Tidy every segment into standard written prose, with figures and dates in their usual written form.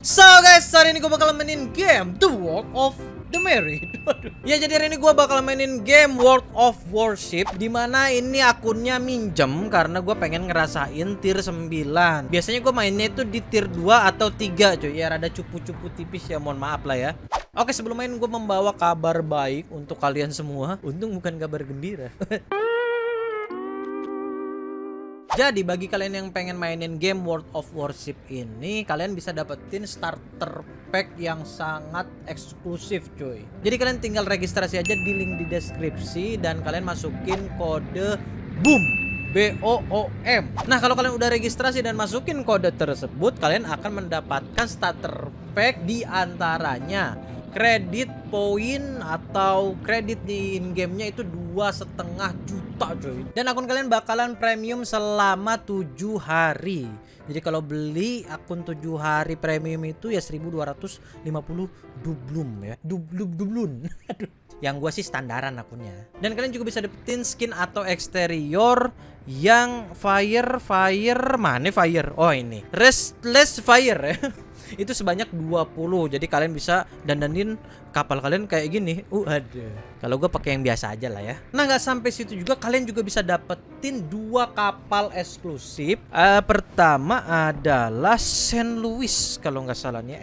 So guys, hari ini gue bakal mainin game The World of the Married. Ya, jadi hari ini gue bakal mainin game World of Warship, dimana ini akunnya minjem karena gue pengen ngerasain tier 9. Biasanya gue mainnya itu di tier 2 atau 3 cuy. Ya rada cupu-cupu tipis ya, mohon maaf lah ya. Oke, sebelum main gue membawa kabar baik untuk kalian semua. Untung bukan kabar gembira. Jadi bagi kalian yang pengen mainin game World of Warship ini, kalian bisa dapetin starter pack yang sangat eksklusif cuy. Jadi kalian tinggal registrasi aja di link di deskripsi dan kalian masukin kode BOOM, BOOM. Nah, kalau kalian udah registrasi dan masukin kode tersebut, kalian akan mendapatkan starter pack di antaranya kredit poin atau kredit di in-game-nya itu 2,5 juta coy. Dan akun kalian bakalan premium selama 7 hari. Jadi kalau beli akun 7 hari premium itu ya 1250 dublum ya. Dublun. Aduh. Yang gue sih standaran akunnya. Dan kalian juga bisa dapetin skin atau eksterior yang fire mana fire? Oh ini. Restless fire ya. Itu sebanyak 20. Jadi kalian bisa dandanin kapal kalian kayak gini. Ada. Kalau gue pakai yang biasa aja lah ya. Nah, nggak sampai situ juga, kalian juga bisa dapetin 2 kapal eksklusif. Pertama adalah Saint Louis kalau nggak salahnya,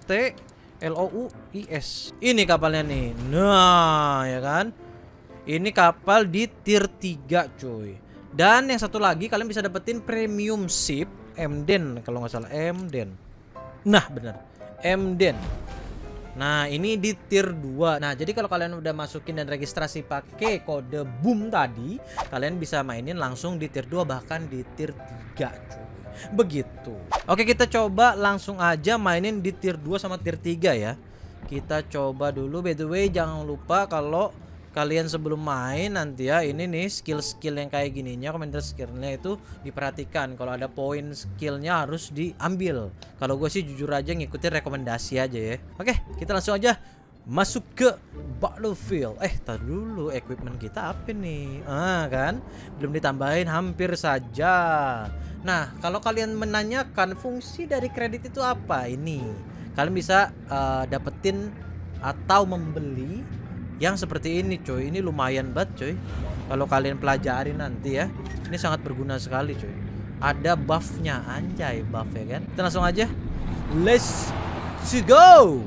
STLOUIS. Ini kapalnya nih. Nah, ya kan? Ini kapal di tier 3 cuy. Dan yang satu lagi kalian bisa dapetin premium ship Emden kalau nggak salah, Emden. Nah bener, Emden. Nah ini di tier 2. Nah jadi kalau kalian udah masukin dan registrasi pakai kode BOOM tadi, kalian bisa mainin langsung di tier 2 bahkan di tier 3 cuy. Begitu. Oke, kita coba langsung aja mainin di tier 2 sama tier 3 ya. Kita coba dulu. By the way, jangan lupa kalau kalian sebelum main nanti ya, ini nih skill-skill yang kayak gininya, komentar skillnya itu diperhatikan. Kalau ada poin skillnya harus diambil. Kalau gue sih jujur aja ngikutin rekomendasi aja ya. Oke, kita langsung aja masuk ke battlefield. Tar dulu, equipment kita apa nih? Kan belum ditambahin hampir saja. Nah, kalau kalian menanyakan fungsi dari kredit itu apa, ini kalian bisa dapetin atau membeli yang seperti ini coy. Ini lumayan banget coy. Kalau kalian pelajari nanti ya, ini sangat berguna sekali coy. Ada buffnya, anjay, buff ya kan. Kita langsung aja, let's go.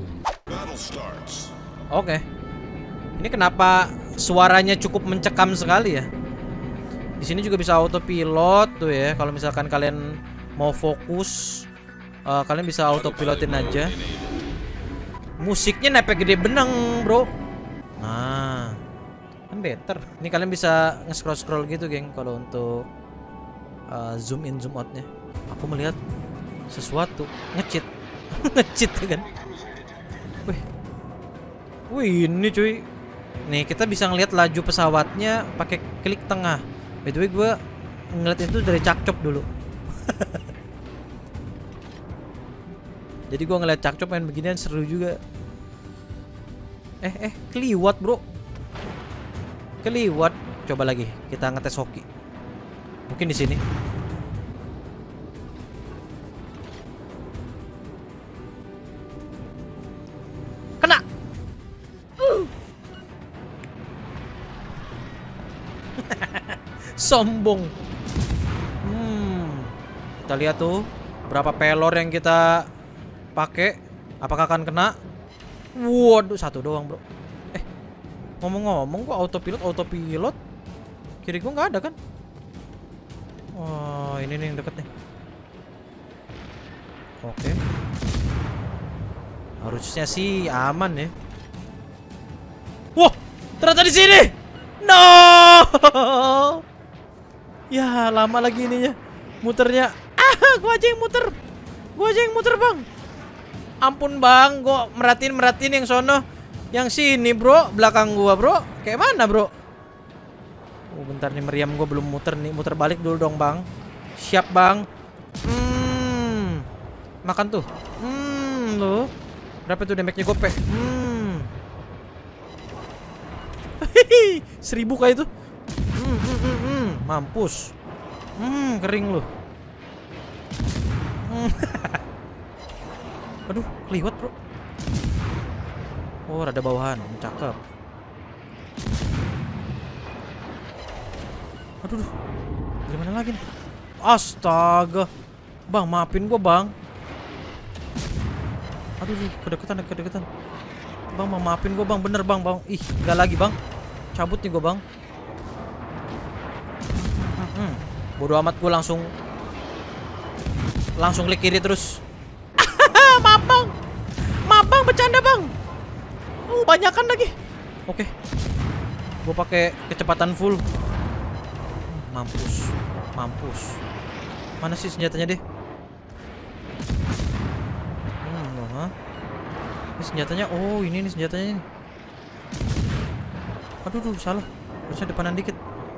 Oke. Ini kenapa suaranya cukup mencekam sekali ya? Di sini juga bisa autopilot tuh ya. Kalau misalkan kalian mau fokus, kalian bisa autopilotin aja. Musiknya nepek gede benang bro. Nah, kan better. Ini kalian bisa nge-scroll gitu geng. Kalau untuk zoom in zoom outnya, aku melihat sesuatu nge-cheat. Nge-cheat kan. Wih ini cuy. Nih kita bisa ngelihat laju pesawatnya pakai klik tengah. By the way, gue ngeliat itu dari cakcop dulu. Jadi gue ngeliat cakcop main beginian seru juga. Keliwat bro. Keliwat. Coba lagi kita ngetes hoki. Mungkin di sini. Kena. Sombong. Kita lihat tuh berapa pelor yang kita pakai. Apakah akan kena? Waduh, satu doang bro. Ngomong-ngomong, gua autopilot kiri gua nggak ada kan? Oh, ini nih yang deket nih. Oke. Harusnya sih aman ya. Wah, ternyata di sini. No. Ya, lama lagi ininya muternya. Gua aja yang muter bang. Ampun bang, gua merhatiin yang sono. Yang sini bro, belakang gua bro. Kayak mana bro? Oh bentar nih, meriam gua belum muter nih. Muter balik dulu dong bang. Siap bang. Makan tuh. Loh. Berapa tuh damage-nya gope? 1000 kayak itu. Mampus. Kering lu. Aduh, keliwat bro. Oh, rada bawahan, cakep. Aduh, dari mana lagi nih? Astaga, bang, maafin gua bang. Aduh, kedeketan. Bang, maafin gua bang, bener bang, bang. Ih, nggak lagi bang. Cabut nih gua bang. Bodoh amat, gua langsung klik kiri terus. Maaf bang, bercanda bang. Banyakan lagi. Oke, gua pakai kecepatan full. Mampus. Mana sih senjatanya deh? Ini senjatanya. Oh, ini nih senjatanya nih. Aduh, salah. Harusnya depanan dikit.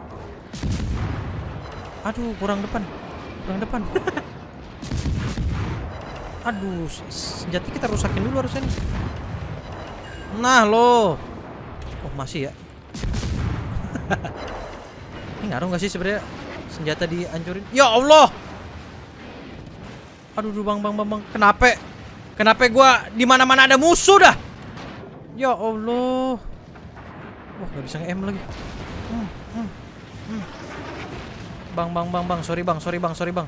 Aduh, kurang depan. Aduh, senjata kita rusakin dulu harusnya nih. Nah, lo. Oh, masih ya. Ini ngaruh nggak sih sebenarnya senjata dihancurin? Ya Allah. Aduh, bang. Kenapa gua di mana-mana ada musuh dah? Ya Allah. Wah, nggak bisa nge-aim lagi. Bang. Sorry bang.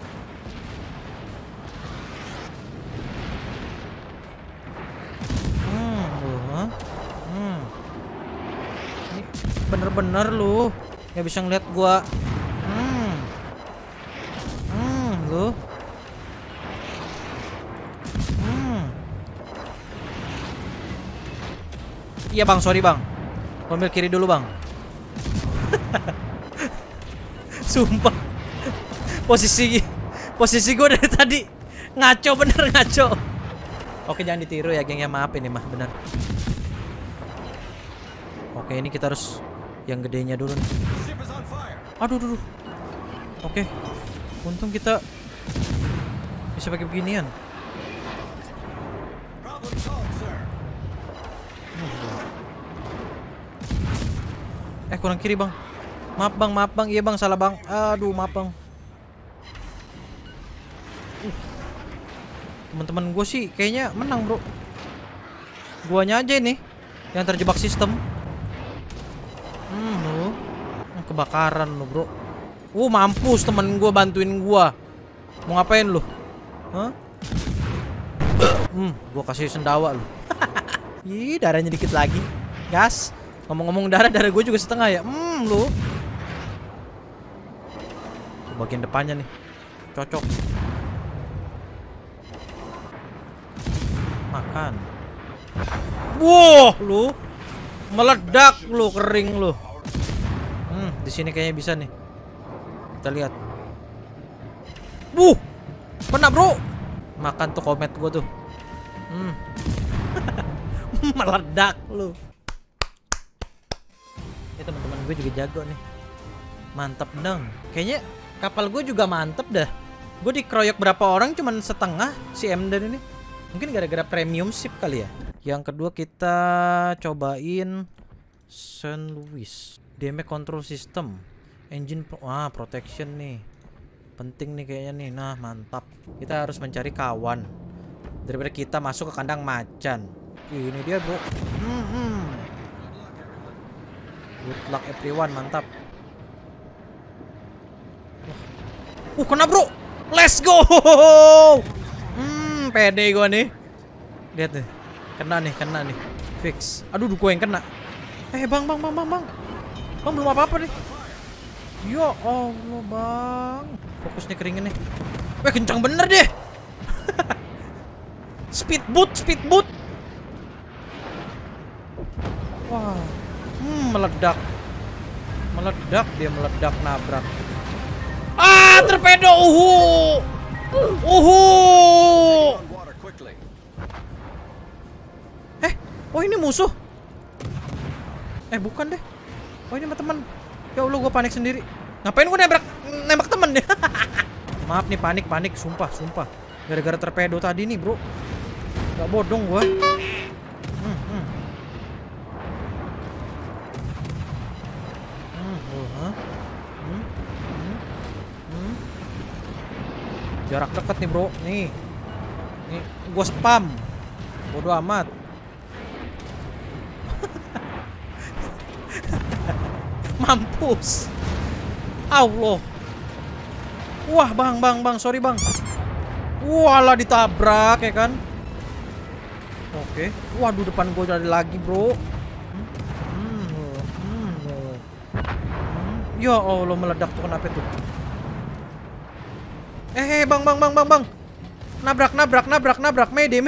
Ini bener-bener lu nggak bisa ngeliat gua. Lu. Iya bang, sorry bang. Ambil kiri dulu bang. Sumpah. Posisi gue dari tadi ngaco. Oke, jangan ditiru ya geng ya, maaf ini mah bener. Oke, ini kita harus yang gedenya dulu nih. Aduh. Oke. Untung kita bisa pakai beginian. Kurang kiri bang. Maaf bang. Iya bang, salah bang. Aduh, maaf bang. Teman-teman gue sih kayaknya menang bro. Guanya aja ini yang terjebak sistem. Lu. Kebakaran lu bro. Mampus temen gue bantuin gue. Mau ngapain lu? Hah? Gue kasih sendawa lu. Ih, darahnya dikit lagi. Gas. Ngomong-ngomong darah gue juga setengah ya. Lu. Bagian depannya nih. Cocok. Makan. Wow, lu. Meledak lu, kering lu. Di sini kayaknya bisa nih. Kita lihat. Kena, bro. Makan tuh komet gue tuh. Meledak lu. Ya teman-teman gue juga jago nih. Mantap dong. Kayaknya kapal gue juga mantep dah. Gue dikeroyok berapa orang cuman setengah si Emden ini. Mungkin gara-gara premium ship kali ya. Yang kedua kita cobain Saint Louis. Damage control system. Engine protection nih. Penting nih kayaknya nih. Nah, mantap. Kita harus mencari kawan daripada kita masuk ke kandang macan. Ini dia, bro. Good luck everyone, mantap. Kena bro. Let's go. Pede gua nih. Lihat nih. Kena nih. Fix. Aduh, gue yang kena. Bang. Bang belum apa-apa nih. Ya Allah, bang. Fokus nih keringin nih. Kencang bener deh. Speed boot. Wah. Meledak dia, nabrak. Torpedo. Oh ini musuh. Bukan deh. Oh ini mah teman. Ya Allah, gue panik sendiri. Ngapain gue nembak temen ya? Maaf nih, panik, sumpah. Gara-gara torpedo tadi nih, bro. Gak bodong gue. Jarak dekat nih bro. Nih. Nih, gua spam. Bodoh amat. Mampus. Allah. Wah, bang, sorry bang. Walah ditabrak ya kan. Oke. Waduh, depan gue ada lagi bro. Ya Allah, meledak tuh, kenapa tuh? Bang. Nabrak. Mede.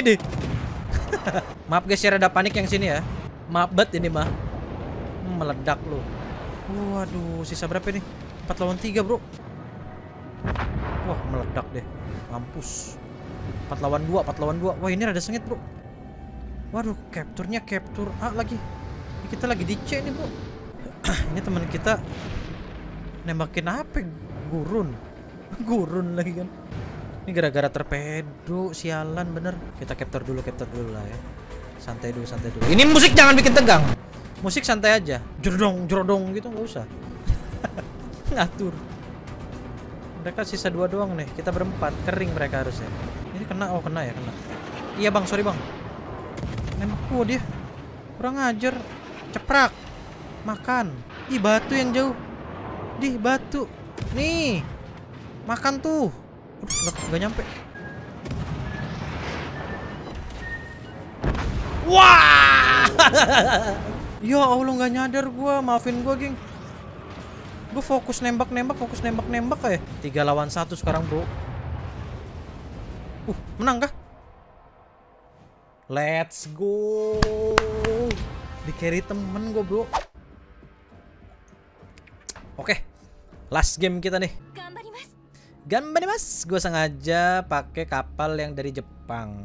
Maaf guys, ya rada panik yang sini ya. Maaf banget ini mah. Meledak loh. Waduh, sisa berapa nih? 4 lawan 3 bro. Wah, meledak deh. Mampus. 4 lawan 2. Wah, ini rada sengit bro. Waduh, capture A lagi. Ini kita lagi di C nih bro. Ini teman kita nembakin apa? Gurun lagi kan. Ini gara-gara torpedo, sialan bener. Kita capture dulu lah ya. Santai dulu. Ini musik jangan bikin tegang. Musik santai aja. Jerodong gitu nggak usah. Ngatur. Mereka sisa 2 doang nih. Kita berempat, kering mereka harusnya. Ini kena, kena. Iya bang, sorry bang. Nembak gua dia. Kurang ajar. Ceprak. Makan. Ih, batu yang jauh. Di batu. Nih. Makan tuh. Nggak nyampe. Wah. Ya Allah, nggak nyadar gua. Maafin gua, geng. Gue fokus nembak aja. 3 lawan 1 sekarang, bro. Menang kah? Let's go. Di carry temen gue, bro. Oke. Last game kita nih. Ganbarimasu. Gue sengaja pakai kapal yang dari Jepang.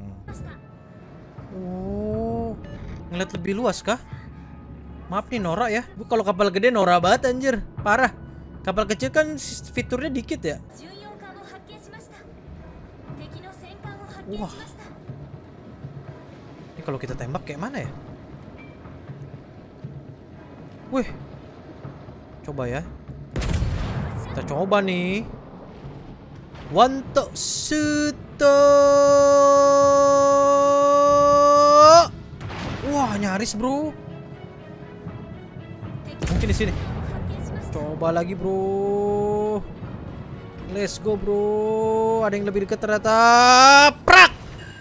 Ngeliat lebih luas kah? Maaf nih norak ya. Gue kalau kapal gede norak banget anjir. Parah. Kapal kecil kan fiturnya dikit ya. Wah. Ini kalau kita tembak kayak mana ya? Wih. Coba ya. Kita coba nih. Wanto suto. Wah, nyaris, bro. Mungkin di sini. Coba lagi, bro. Let's go, bro. Ada yang lebih dekat ternyata. Prak.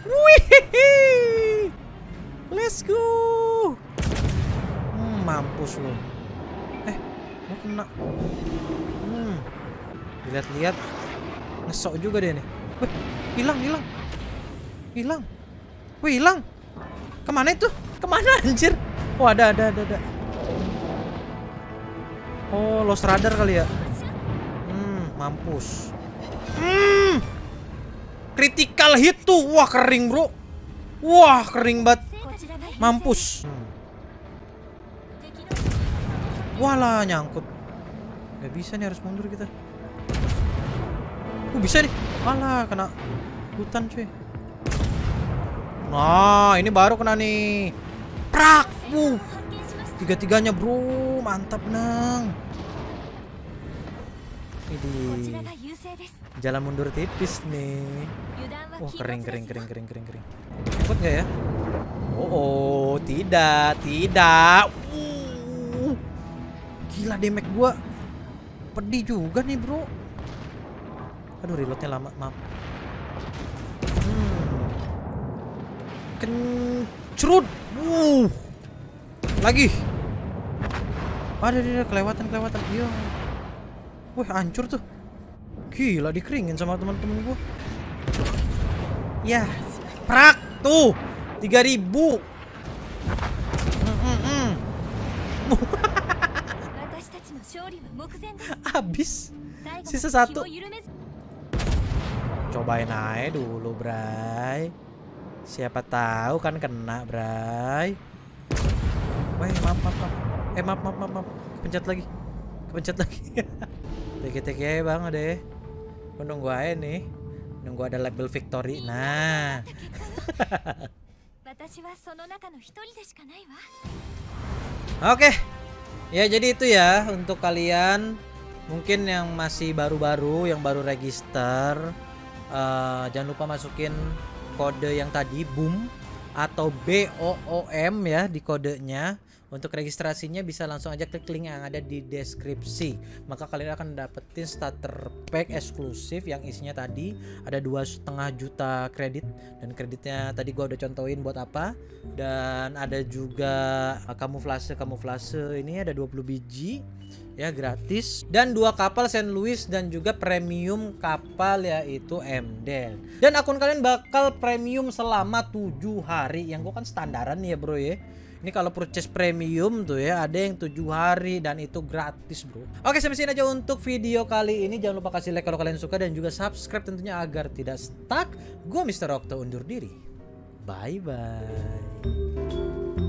Wih. Let's go. Mampus lo. Mau kena. Lihat-lihat. Ngesok juga dia nih. Wih, hilang. Wih, hilang. Kemana itu? Kemana anjir? Oh, ada. Oh, lost radar kali ya. Mampus. Critical hit tuh. Wah, kering, bro. Wah, kering banget. Mampus. Walah, nyangkut. Gak bisa nih, harus mundur kita. Bisa nih. Walah, kena hutan, cuy. Nah, ini baru kena nih. Prak. 3-3-nya, bro. Mantap, nang. Ini jalan mundur tipis nih. Wah, kering. Ikut nggak ya? Oh, tidak. Gila, damage gua pedih juga nih, bro. Aduh, reloadnya lama, maaf. Kencrut. Lagi. Ada kelewatan. Iya. Wih, hancur tuh. Gila, dikeringin sama teman-teman gua. Ya, prak tuh. 3000. Habis. Sisa 1. Cobain aja dulu, Bray. Siapa tahu kan kena, Bray. Wah, maaf. Kepencet lagi. TK aja bang, deh. Nunggu aja nih. Nunggu ada label victory. Nah. Oke. Ya, jadi itu ya untuk kalian mungkin yang masih baru-baru, yang baru register. Jangan lupa masukin kode yang tadi BOOM atau BOOM ya di kodenya. Untuk registrasinya bisa langsung aja klik link yang ada di deskripsi. Maka kalian akan dapetin starter pack eksklusif yang isinya tadi ada 2,5 juta kredit, dan kreditnya tadi gua udah contohin buat apa. Dan ada juga kamuflase ini ada 20 biji ya gratis, dan 2 kapal Saint Louis dan juga premium kapal yaitu Emden. Dan akun kalian bakal premium selama 7 hari. Yang gua kan standaran nih ya bro ya. Ini kalau purchase premium tuh ya ada yang 7 hari dan itu gratis bro. Oke, sampai sini aja untuk video kali ini. Jangan lupa kasih like kalau kalian suka dan juga subscribe tentunya agar tidak stuck. Gue Mr. Okto undur diri. Bye bye.